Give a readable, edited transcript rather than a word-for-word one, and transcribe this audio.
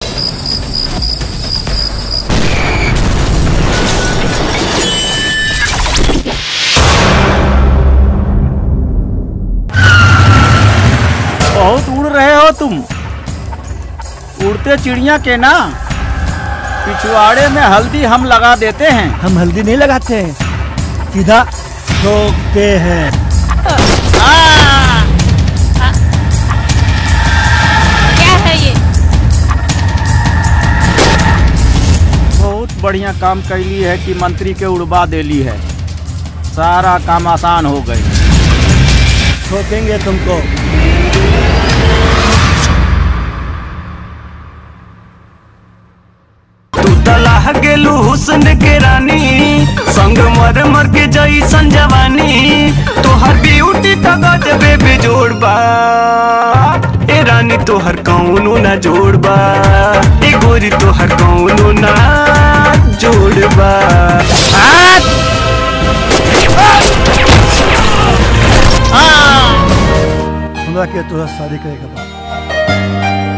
बहुत उड़ रहे हो तुम। उड़ते चिड़िया के ना पिछवाड़े में हल्दी हम लगा देते हैं। हम हल्दी नहीं लगाते हैं, सीधा ठोकते हैं। क्या है ये? बहुत बढ़िया काम कैली है कि मंत्री के उड़वा देली है। सारा काम आसान हो गई। ठोकेंगे तुमको। तलाह गेलू हुस्न के रानी, संग मर मर के जैसन जवानी, तोहर ब्यूटी तो गजबे बेजोड़ बा। ए रानी तोहर कौनो ना जोड़ बा, ए गोरी तोहर कौनो ना जोड़ बा। हमरा के तोहरा शादी करे के बाद